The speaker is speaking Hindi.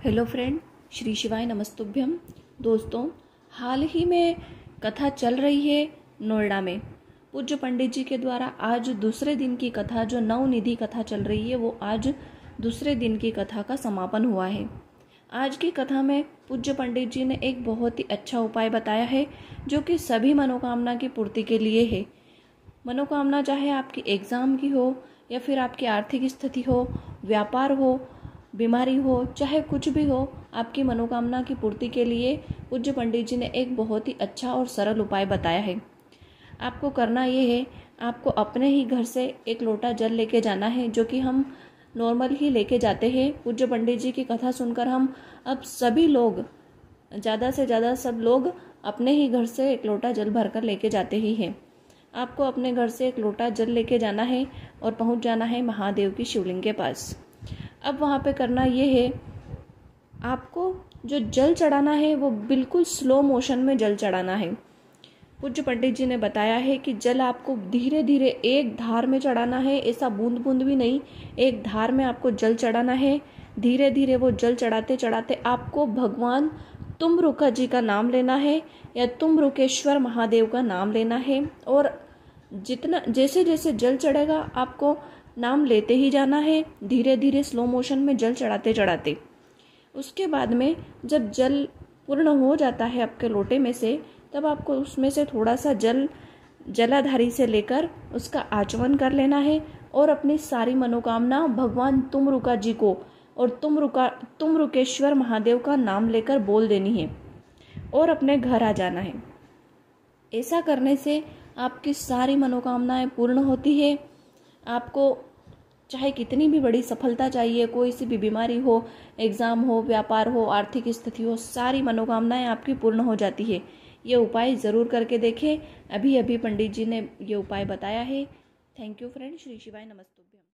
हेलो फ्रेंड, श्री शिवाय नमस्तुभ्यम। दोस्तों, हाल ही में कथा चल रही है नोएडा में। पूज्य पंडित जी के द्वारा आज दूसरे दिन की कथा, जो नवनिधि कथा चल रही है, वो आज दूसरे दिन की कथा का समापन हुआ है। आज की कथा में पूज्य पंडित जी ने एक बहुत ही अच्छा उपाय बताया है, जो कि सभी मनोकामना की पूर्ति के लिए है। मनोकामना चाहे आपकी एग्ज़ाम की हो या फिर आपकी आर्थिक स्थिति हो, व्यापार हो, बीमारी हो, चाहे कुछ भी हो, आपकी मनोकामना की पूर्ति के लिए पूज्य पंडित जी ने एक बहुत ही अच्छा और सरल उपाय बताया है। आपको करना ये है, आपको अपने ही घर से एक लोटा जल लेके जाना है, जो कि हम नॉर्मल ही लेके जाते हैं। पूज्य पंडित जी की कथा सुनकर हम अब सभी लोग, ज़्यादा से ज़्यादा सब लोग अपने ही घर से एक लोटा जल भरकर लेके जाते ही हैं। आपको अपने घर से एक लोटा जल लेके जाना है और पहुंच जाना है महादेव की शिवलिंग के पास। अब वहाँ पे करना ये है, आपको जो जल चढ़ाना है वो बिल्कुल स्लो मोशन में जल चढ़ाना है। पूज्य पंडित जी ने बताया है कि जल आपको धीरे धीरे एक धार में चढ़ाना है, ऐसा बूंद बूंद भी नहीं, एक धार में आपको जल चढ़ाना है। धीरे धीरे वो जल चढ़ाते चढ़ाते आपको भगवान तुम्रुका जी का नाम लेना है या तुम्रुकेश्वर महादेव का नाम लेना है, और जितना जैसे जैसे जल चढ़ेगा आपको नाम लेते ही जाना है, धीरे धीरे स्लो मोशन में जल चढ़ाते चढ़ाते। उसके बाद में जब जल पूर्ण हो जाता है आपके लोटे में से, तब आपको उसमें से थोड़ा सा जल जलाधारी से लेकर उसका आचमन कर लेना है और अपनी सारी मनोकामना भगवान तुम्रुका जी को और तुम्रुकेश्वर महादेव का नाम लेकर बोल देनी है और अपने घर आ जाना है। ऐसा करने से आपकी सारी मनोकामनाएं पूर्ण होती है। आपको चाहे कितनी भी बड़ी सफलता चाहिए, कोई सी भी बीमारी हो, एग्ज़ाम हो, व्यापार हो, आर्थिक स्थिति हो, सारी मनोकामनाएं आपकी पूर्ण हो जाती है। ये उपाय ज़रूर करके देखें। अभी अभी पंडित जी ने ये उपाय बताया है। Thank you friend. श्री शिवाय नमस्तुभ्यम।